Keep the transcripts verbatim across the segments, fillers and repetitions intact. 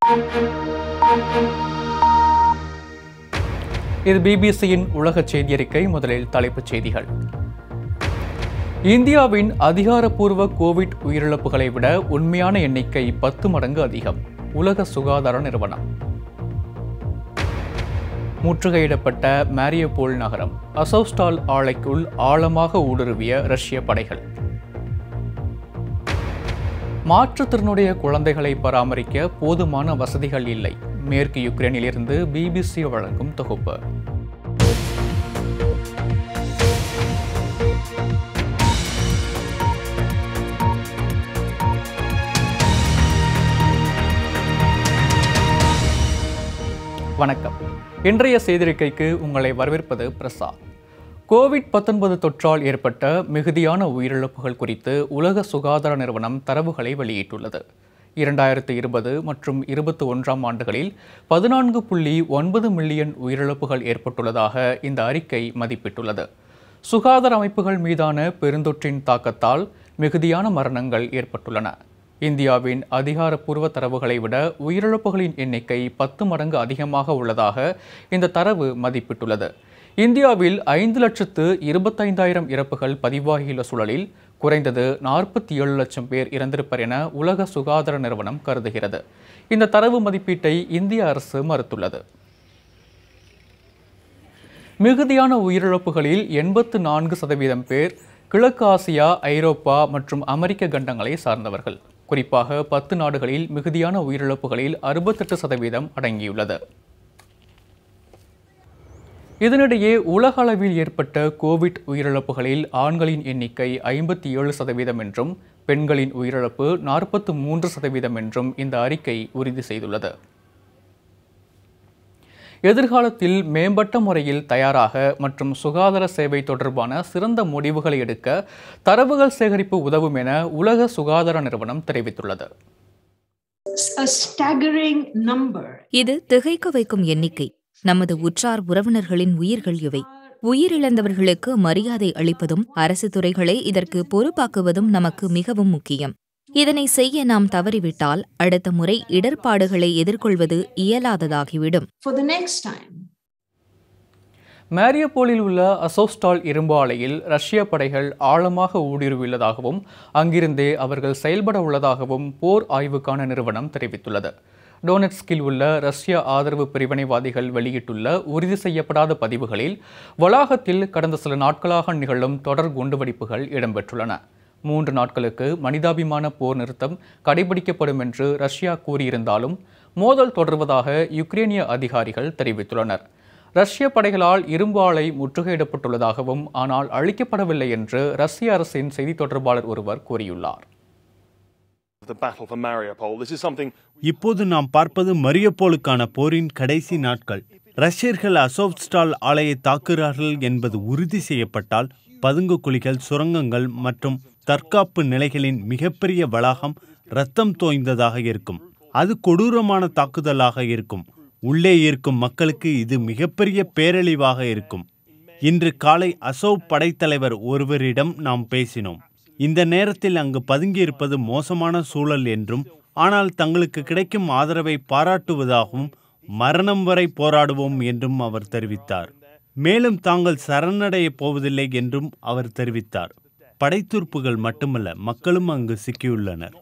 இது பிபிசியின் உலக செய்தியறிக்கை. முதலில் தலைப்புச் செய்திகள். இந்தியாவின் அதிகாரப்பூர்வ கோவிட் உயிரிழப்புகளை விட உண்மையான எண்ணிக்கை பத்து மடங்கு அதிகம், உலக சுகாதார நிறுவனம். முற்றுகையிடப்பட்ட மாரியோபோல் நகரம், அசோவ்ஸ்டால் ஆலைக்குள் ஆழமாக ஊடுருவிய ரஷ்ய படைகள். மாற்றுத்திறனுடைய குழந்தைகளை பராமரிக்க போதுமான வசதிகள் இல்லை, மேற்கு யுக்ரைனிலிருந்து பிபிசி வழங்கும் தொகுப்பு. வணக்கம். இன்றைய செய்தியறிக்கைக்கு உங்களை வரவேற்பது பிரசாத். கோவிட் பத்தொன்பது தொற்றால் ஏற்பட்ட மிகுதியான உயிரிழப்புகள் குறித்து உலக சுகாதார நிறுவனம் தரவுகளை வெளியிட்டுள்ளது. இரண்டாயிரத்து இருபது மற்றும் இருபத்தி ஒன்றாம் ஆண்டுகளில் பதினான்கு புள்ளி ஒன்பது மில்லியன் உயிரிழப்புகள் ஏற்பட்டுள்ளதாக இந்த அறிக்கை மதிப்பிட்டுள்ளது. சுகாதார அமைப்புகள் மீதான பெருந்தொற்றின் தாக்கத்தால் மிகுதியான மரணங்கள் ஏற்பட்டுள்ளன. இந்தியாவின் அதிகாரப்பூர்வ தரவுகளை விட உயிரிழப்புகளின் எண்ணிக்கை பத்து மடங்கு அதிகமாக உள்ளதாக இந்த தரவு மதிப்பிட்டுள்ளது. இந்தியாவில் ஐந்து லட்சத்து இருபத்தைந்தாயிரம் இறப்புகள் பதிவாகியுள்ள சூழலில் குறைந்தது நாற்பத்தி ஏழு லட்சம் பேர் இறந்திருப்பர் என உலக சுகாதார நிறுவனம் கருதுகிறது. இந்த தரவு மதிப்பீட்டை இந்திய அரசு மறுத்துள்ளது. மிகுதியான உயிரிழப்புகளில் எண்பத்து நான்கு சதவீதம் பேர் கிழக்கு ஆசியா, ஐரோப்பா மற்றும் அமெரிக்க கண்டங்களை சார்ந்தவர்கள். குறிப்பாக பத்து நாடுகளில் மிகுதியான உயிரிழப்புகளில் அறுபத்தெட்டு சதவீதம் அடங்கியுள்ளது. இதனிடையே உலக அளவில் ஏற்பட்ட கோவிட் உயிரிழப்புகளில் ஆண்களின் எண்ணிக்கை ஐம்பத்தி ஏழு சதவீதம் என்றும் பெண்களின் உயிரிழப்பு நாற்பத்தி மூன்று சதவீதம் என்றும் இந்த அறிக்கை உறுதி செய்துள்ளது. எதிர்காலத்தில் மேம்பட்ட முறையில் தயாராக மற்றும் சுகாதார சேவை தொடர்பான சிறந்த முடிவுகளை எடுக்க தரவுகள் சேகரிப்பு உதவும் என உலக சுகாதார நிறுவனம் தெரிவித்துள்ளது. இது திகைக்க வைக்கும் எண்ணிக்கை. நமது உற்றார் உறவினர்களின் உயிர்கள் இவை. உயிரிழந்தவர்களுக்கு மரியாதை அளிப்பதும் அரசு துறைகளை இதற்கு பொறுப்பாக்குவதும் நமக்கு மிகவும் முக்கியம். இதனை செய்ய நாம் தவறிவிட்டால் அடுத்த முறை இடர்பாடுகளை எதிர்கொள்வது இயலாததாகிவிடும். மாரியோபோலில் உள்ள அசோவ்ஸ்டால் இரும்பு ஆலையில் ரஷ்ய படைகள் ஆழமாக ஊடுருவியுள்ளதாகவும் அங்கிருந்தே அவர்கள் செயல்பட உள்ளதாகவும் போர் ஆய்வுக்கான நிறுவனம் தெரிவித்துள்ளது. டோனெட்ஸ்கில் உள்ள ரஷ்ய ஆதரவு பிரிவினைவாதிகள் வெளியிட்டுள்ள உறுதி செய்யப்படாத பதிவுகளில் வளாகத்தில் கடந்த சில நாட்களாக நிகழும் தொடர் குண்டுவெடிப்புகள் இடம்பெற்றுள்ளன. மூன்று நாட்களுக்கு மனிதாபிமான போர் நிறுத்தம் கடைபிடிக்கப்படும் என்று ரஷ்யா கூறியிருந்தாலும் மோதல் தொடர்வதாக யுக்ரேனிய அதிகாரிகள் தெரிவித்துள்ளனர். ரஷ்ய படைகளால் இரும்பு ஆலை முற்றுகையிடப்பட்டுள்ளதாகவும் ஆனால் அழிக்கப்படவில்லை என்று ரஷ்ய அரசின் செய்தி தொடர்பாளர் ஒருவர் கூறியுள்ளார். இப்போது நாம் பார்ப்பது மரியோபோலுக்கான போரின் கடைசி நாட்கள். ரஷ்யர்கள் அசோவ்ஸ்டால் ஆலையை தாக்குகிறார்கள் என்பது உறுதி செய்யப்பட்டால் பதுங்கு குழிகள், சுரங்கங்கள் மற்றும் தற்காப்பு நிலைகளின் மிகப்பெரிய வளாகம் இரத்தம் தோய்ந்ததாக இருக்கும். அது கொடூரமான தாக்குதலாக இருக்கும். உள்ளே இருக்கும் மக்களுக்கு இது மிகப்பெரிய பேரழிவாக இருக்கும். இன்று காலை அசோவ் படைத்தலைவர் ஒருவரிடம் நாம் பேசினோம். இந்த நேரத்தில் அங்கு பதுங்கியிருப்பது மோசமான சூழல் என்றும், ஆனால் தங்களுக்கு கிடைக்கும் ஆதரவை பாராட்டுவதாகவும் மரணம் வரை போராடுவோம் என்றும் அவர் தெரிவித்தார். மேலும் தாங்கள் சரணடைய போவதில்லை என்றும் அவர் தெரிவித்தார். படைத்துருப்புகள் மட்டுமல்ல, மக்களும் அங்கு சிக்கியுள்ளனர்.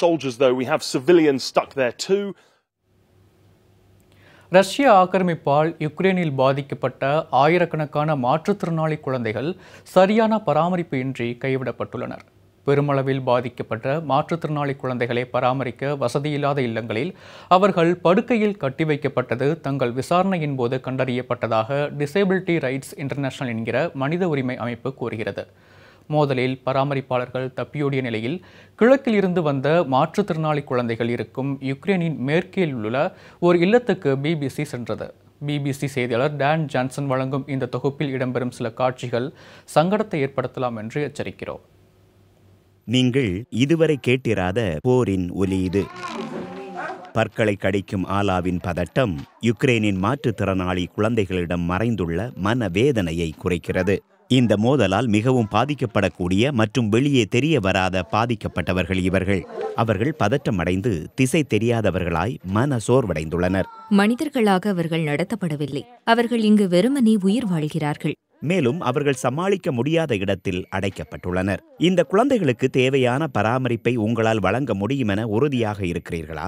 ரஷ்ய ஆக்கிரமிப்பால் யுக்ரைனில் பாதிக்கப்பட்ட ஆயிரக்கணக்கான மாற்றுத்திறனாளி குழந்தைகள் சரியான பராமரிப்பு இன்றி கைவிடப்பட்டுள்ளனர். பெருமளவில் பாதிக்கப்பட்ட மாற்றுத்திறனாளி குழந்தைகளை பராமரிக்க வசதியில்லாத இல்லங்களில் அவர்கள் படுக்கையில் கட்டி வைக்கப்பட்டது தங்கள் விசாரணையின் போது கண்டறியப்பட்டதாக டிசேபிலிட்டி ரைட்ஸ் இன்டர்நேஷனல் என்கிற மனித உரிமை அமைப்பு கூறுகிறது. மோதலில் பராமரிப்பாளர்கள் தப்பியோடிய நிலையில் கிழக்கில் இருந்து வந்த மாற்றுத்திறனாளி குழந்தைகள் இருக்கும் யுக்ரைனின் மேற்கில் உள்ள ஒரு இல்லத்துக்கு பிபிசி சென்றது. பிபிசி செய்தியாளர் டான் ஜான்சன் வழங்கும் இந்த தொகுப்பில் இடம்பெறும் சில காட்சிகள் சங்கடத்தை ஏற்படுத்தலாம் என்று எச்சரிக்கிறோம். நீங்கள் இதுவரை கேட்டிராத போரின் ஒலி இது. பற்களை கடிக்கும் ஆலாவின் பதட்டம் யுக்ரைனின் மாற்றுத்திறனாளி குழந்தைகளிடம் மறைந்துள்ள மனவேதனையை குறைக்கிறது. இந்த மோதலால் மிகவும் பாதிக்கப்படக்கூடிய மற்றும் வெளியே தெரிய வராத பாதிக்கப்பட்டவர்கள் இவர்கள். அவர்கள் பதற்றமடைந்து திசை தெரியாதவர்களாய் மன சோர்வடைந்துள்ளனர். மனிதர்களாக அவர்கள் நடத்தப்படவில்லை. அவர்கள் இங்கு வெறுமனே உயிர் வாழ்கிறார்கள். மேலும் அவர்கள் சமாளிக்க முடியாத இடத்தில் அடைக்கப்பட்டுள்ளனர். இந்த குழந்தைகளுக்கு தேவையான பராமரிப்பை உங்களால் வழங்க முடியும் என உறுதியாக இருக்கிறீர்களா?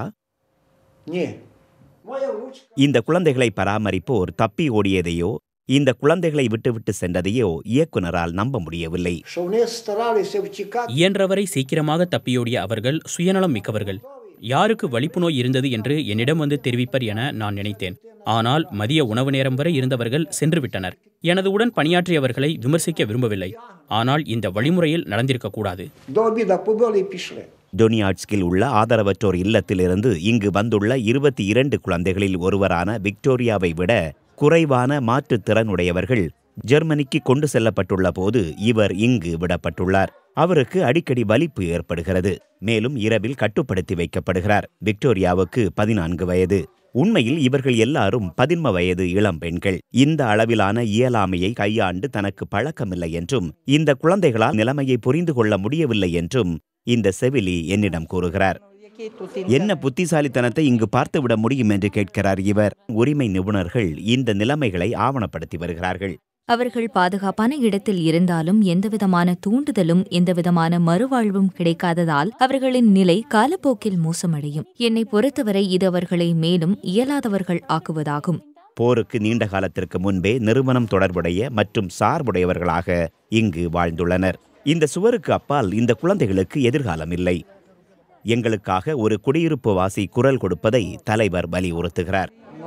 இந்த குழந்தைகளை பராமரிப்போர் தப்பி ஓடியதையோ இந்த குழந்தைகளை விட்டுவிட்டு சென்றதையோ இயக்குனரால் நம்ப முடியவில்லை. இயன்றவரை சீக்கிரமாக தப்பியோடிய அவர்கள் சுயநலம் மிக்கவர்கள். யாருக்கு வலிப்பு நோய் இருந்தது என்று என்னிடம் வந்து தெரிவிப்பர் என நான் நினைத்தேன். ஆனால் மதிய உணவு நேரம் வரை இருந்தவர்கள் சென்றுவிட்டனர். எனது உடன் பணியாற்றியவர்களை விமர்சிக்க விரும்பவில்லை. ஆனால் இந்த வழிமுறையில் நடந்திருக்கக்கூடாது. டொனியாட்ஸ்கில் உள்ள ஆதரவற்றோர் இல்லத்திலிருந்து இங்கு வந்துள்ள இருபத்தி இரண்டு குழந்தைகளில் ஒருவரான விக்டோரியாவை விட குறைவான மாற்றுத்திறனுடையவர்கள் ஜெர்மனிக்கு கொண்டு செல்லப்பட்டுள்ள போது இவர் இங்கு விடப்பட்டுள்ளார். அவருக்கு அடிக்கடி வலிப்பு ஏற்படுகிறது. மேலும் இரவில் கட்டுப்படுத்தி வைக்கப்படுகிறார். விக்டோரியாவுக்கு பதினான்கு வயது. உண்மையில் இவர்கள் எல்லாரும் பதின்ம வயது இளம் பெண்கள். இந்த அளவிலான இயலாமையை கையாண்டு தனக்கு பழக்கமில்லை என்றும் இந்த குழந்தைகளால் நிலைமையை புரிந்து கொள்ள முடியவில்லை என்றும் இந்த செவிலி என்னிடம் கூறுகிறார். என்ன புத்திசாலித்தனத்தை இங்கு பார்த்துவிட முடியும் என்று கேட்கிறார் இவர். உரிமை நிபுணர்கள் இந்த நிலைமைகளை ஆவணப்படுத்தி வருகிறார்கள். அவர்கள் பாதுகாப்பான இடத்தில் இருந்தாலும் எந்தவிதமான தூண்டுதலும் எந்தவிதமான மறுவாழ்வும் கிடைக்காததால் அவர்களின் நிலை காலப்போக்கில் மோசமடையும். என்னை பொறுத்தவரை இது அவர்களை மேலும் இயலாதவர்கள் ஆக்குவதாகும். போருக்கு நீண்ட காலத்திற்கு முன்பே நிறுவனம் தொடர்புடைய மற்றும் சார்புடையவர்களாக இங்கு வாழ்ந்துள்ளனர். இந்த சுவருக்கு அப்பால் இந்த குழந்தைகளுக்கு எதிர்காலம் இல்லை. எங்களுக்காக ஒரு குடியிருப்பு வாசி குரல் கொடுப்பதை தலைவர் வலியுறுத்துகிறார்.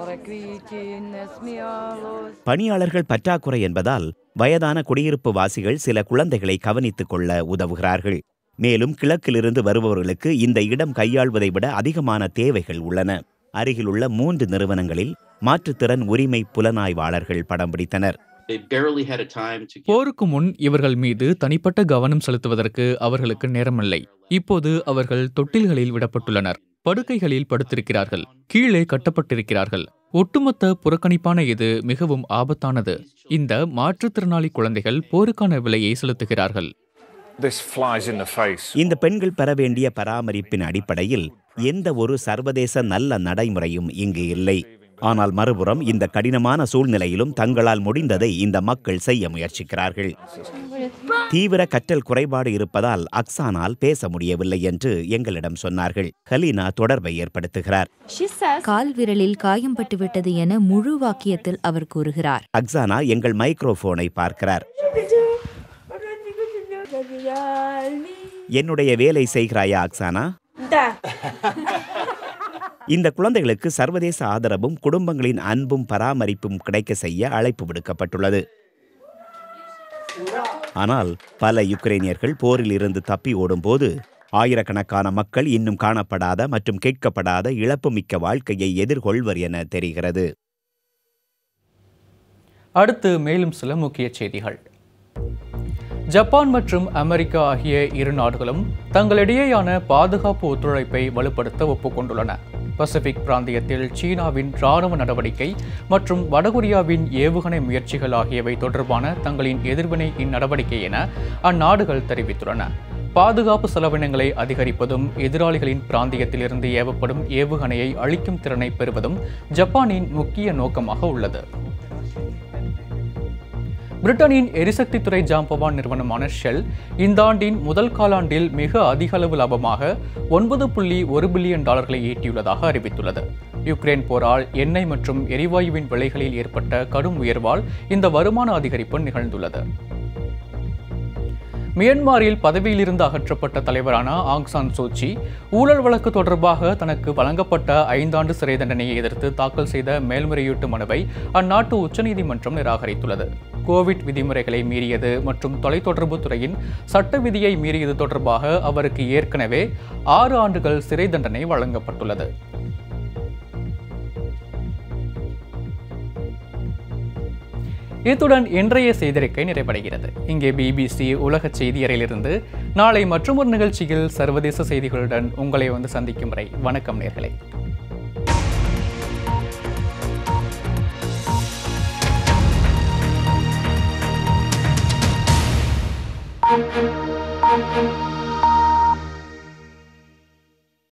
பணியாளர்கள் பற்றாக்குறை என்பதால் வயதான குடியிருப்பு வாசிகள் சில குழந்தைகளை கவனித்துக் கொள்ள உதவுகிறார்கள். மேலும் கிழக்கிலிருந்து வருபவர்களுக்கு இந்த இடம் கையாள்வதை விட அதிகமான தேவைகள் உள்ளன. அருகிலுள்ள மூன்று நிறுவனங்களில் மாற்றுத்திறன் உரிமை புலனாய்வாளர்கள் படம் பிடித்தனர். போருக்கு முன் இவர்கள் மீது தனிப்பட்ட கவனம் செலுத்துவதற்கு அவர்களுக்கு நேரமில்லை. இப்போது அவர்கள் தொட்டில்களில் விடப்பட்டுள்ளனர். படுக்கைகளில் படுத்திருக்கிறார்கள். கீழே கட்டப்பட்டிருக்கிறார்கள். ஒட்டுமொத்த புறக்கணிப்பான இது மிகவும் ஆபத்தானது. இந்த மாற்றுத்திறனாளி குழந்தைகள் போருக்கான விலையை செலுத்துகிறார்கள். இந்த பெண்கள் பெற வேண்டிய பராமரிப்பின் அடிப்படையில் எந்த ஒரு சர்வதேச நல்ல நடைமுறையும் இங்கு இல்லை. ஆனால் மறுபுறம் இந்த கடினமான சூழ்நிலையிலும் தங்களால் முடிந்ததை இந்த மக்கள் செய்ய முயற்சிக்கிறார்கள். தீவிர கற்றல் குறைபாடு இருப்பதால் அக்சானால் பேச முடியவில்லை என்று எங்களிடம் சொன்னார்கள். ஹலீனா தொடர்பை ஏற்படுத்துகிறார். கால் விரலில் காயம் பட்டுவிட்டது என முழு வாக்கியத்தில் அவர் கூறுகிறார். அக்சானா எங்கள் மைக்ரோஃபோனை பார்க்கிறார். என்னுடைய வேலை செய்கிறாயா அக்சானா? இந்த குழந்தைகளுக்கு சர்வதேச ஆதரவும் குடும்பங்களின் அன்பும் பராமரிப்பும் கிடைக்க செய்ய அழைப்பு விடுக்கப்பட்டுள்ளது. ஆனால் பல யுக்ரைனியர்கள் போரில் இருந்து தப்பி ஓடும்போது ஆயிரக்கணக்கான மக்கள் இன்னும் காணப்படாத மற்றும் கேட்கப்படாத இழப்புமிக்க வாழ்க்கையை எதிர்கொள்வர் என தெரிகிறது. அடுத்து மேலும் சில முக்கிய செய்திகள். ஜப்பான் மற்றும் அமெரிக்கா ஆகிய இரு நாடுகளும் தங்களிடையேயான பாதுகாப்பு ஒத்துழைப்பை வலுப்படுத்த ஒப்புக்கொண்டுள்ளன. பசிபிக் பிராந்தியத்தில் சீனாவின் இராணுவ நடவடிக்கை மற்றும் வடகொரியாவின் ஏவுகணை முயற்சிகள் ஆகியவை தொடர்பான தங்களின் எதிர்வினை இந்நடவடிக்கை என அந்நாடுகள் தெரிவித்துள்ளன. பாதுகாப்பு செலவினங்களை அதிகரிப்பதும் எதிராளிகளின் பிராந்தியத்திலிருந்து ஏவப்படும் ஏவுகணையை அழிக்கும் திறனை பெறுவதும் ஜப்பானின் முக்கிய நோக்கமாக உள்ளது. பிரிட்டனின் எரிசக்தி துறை ஜாம்பவான் நிறுவனமான ஷெல் இந்த ஆண்டின் முதல் காலாண்டில் மிக அதிக அளவு லாபமாக ஒன்பது புள்ளி ஒரு பில்லியன் டாலர்களை ஈட்டியுள்ளதாக அறிவித்துள்ளது. யுக்ரைன் போரால் எண்ணெய் மற்றும் எரிவாயுவின் விலைகளில் ஏற்பட்ட கடும் உயர்வால் இந்த வருமான அதிகரிப்பு நிகழ்ந்துள்ளது. மியான்மரில் பதவியிலிருந்து அகற்றப்பட்ட தலைவரான ஆங் சான் சூச்சி ஊழல் வழக்கு தொடர்பாக தனக்கு வழங்கப்பட்ட ஐந்தாண்டு சிறை தண்டனையை எதிர்த்து தாக்கல் செய்த மேல்முறையீட்டு மனுவை அந்நாட்டு உச்சநீதிமன்றம் நிராகரித்துள்ளது. கோவிட் விதிமுறைகளை மீறியது மற்றும் தொலைத்தொடர்பு துறையின் சட்ட விதியை மீறியது தொடர்பாக அவருக்கு ஏற்கனவே ஆறு ஆண்டுகள் சிறை தண்டனை வழங்கப்பட்டுள்ளது. இத்துடன் இன்றைய செய்தியறிக்கை நிறைவடைகிறது. இங்கே பிபிசி உலக செய்தியறையிலிருந்து நாளை மற்றொரு நிகழ்ச்சியில் சர்வதேச செய்திகளுடன் உங்களை வந்து சந்திக்கும் வரை வணக்கம் நேயர்களே. Thank you.